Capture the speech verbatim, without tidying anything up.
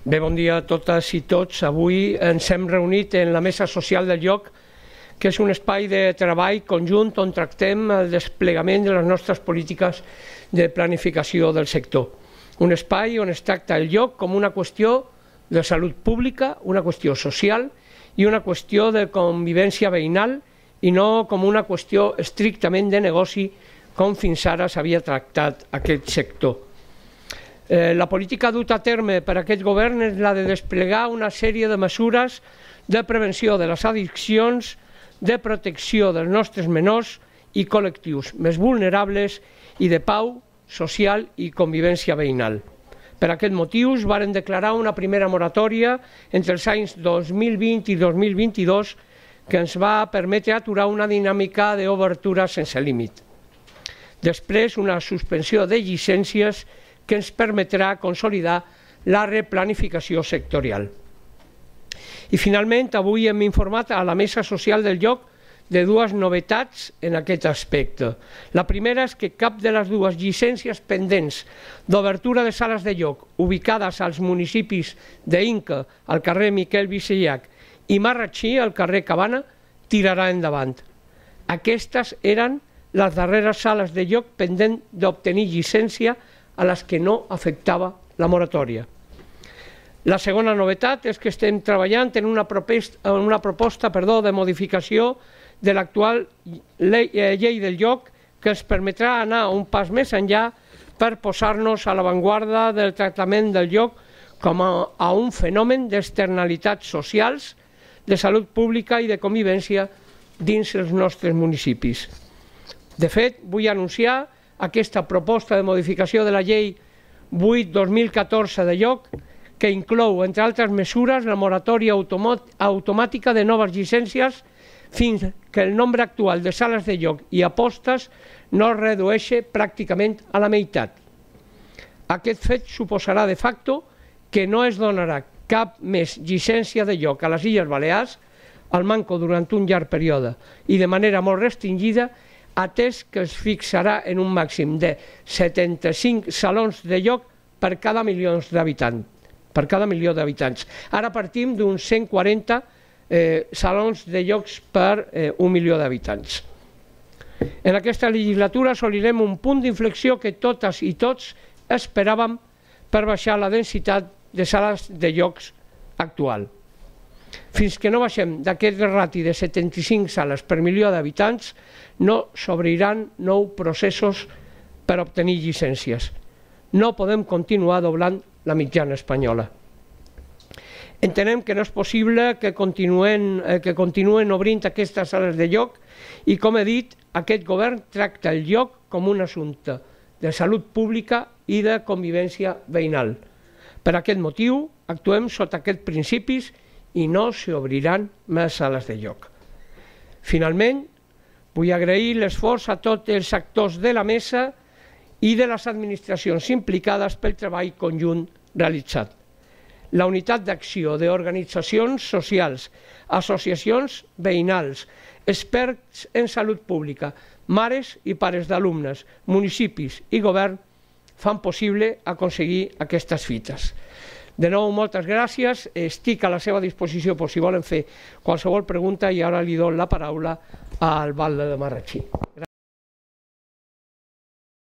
Bé, bon dia a totes i tots. Avui ens hem reunit en la Mesa Social del Lloc, que és un espai de treball conjunt on tractem el desplegament de les nostres polítiques de planificació del sector. Un espai on es tracta el lloc com una qüestió de salut pública, una qüestió social i una qüestió de convivència veïnal i no com una qüestió estrictament de negoci com fins ara s'havia tractat aquest sector. Eh, la política duta a terme per aquest govern és la de desplegar una sèrie de mesures de prevenció de les addiccions, de protecció dels nostres menors i col·lectius més vulnerables i de pau social i convivència veïnal. Per aquest motiu es varen declarar una primera moratòria entre els anys dos mil vint i dos mil vint-i-dos que ens va permetre aturar una dinàmica d'obertura sense límit. Després, una suspensió de llicències que ens permetrà consolidar la replanificació sectorial. I finalment, avui hem informat a la Mesa Social del Lloc de dues novetats en aquest aspecte. La primera és que cap de les dues llicències pendents d'obertura de sales de lloc ubicades als municipis d'Inca, al carrer Miquel Vicellac, i Marratxí, al carrer Cabana, tirarà endavant. Aquestes eren les darreres sales de lloc pendent d'obtenir llicència a les que no afectava la moratòria. La segona novetat és que estem treballant en una proposta, una proposta perdó, de modificació de l'actual llei del lloc que ens permetrà anar un pas més enllà per posar-nos a l'avantguarda del tractament del lloc com a, a un fenomen d'externalitats socials, de salut pública i de convivència dins els nostres municipis. De fet, vull anunciar aquesta proposta de modificació de la llei vuit dos mil catorze de lloc, que inclou, entre altres mesures, la moratòria automàtica de noves llicències fins que el nombre actual de sales de lloc i apostes no es redueixi pràcticament a la meitat. Aquest fet suposarà de facto que no es donarà cap més llicència de lloc a les Illes Balears, al manco durant un llarg període i de manera molt restringida, atès que es fixarà en un màxim de setanta-cinc salons de lloc per cada milió d'habitants. per cada milió d'habitants. Ara partim d'uns cent quaranta eh, salons de llocs per eh, un milió d'habitants. En aquesta legislatura assolirem un punt d'inflexió que totes i tots esperàvem per baixar la densitat de sales de llocs actual. Fins que no baixem d'aquest rati de setanta-cinc sales per milió d'habitants, no s'obriran nous processos per obtenir llicències. No podem continuar doblant la mitjana espanyola. Entenem que no és possible que continuen, eh, que continuen obrint aquestes sales de lloc i, com he dit, aquest govern tracta el lloc com un assumpte de salut pública i de convivència veïnal. Per aquest motiu, actuem sota aquests principis i no s'obriran més sales de lloc. Finalment, vull agrair l'esforç a tots els actors de la mesa i de les administracions implicades pel treball conjunt realitzat. La unitat d'acció d'organitzacions socials, associacions veïnals, experts en salut pública, mares i pares d'alumnes, municipis i govern fan possible aconseguir aquestes fites. De nou, moltes gràcies. Estic a la seva disposició per si volen fer qualsevol pregunta i ara li dono la paraula al alcalde de Marratxí.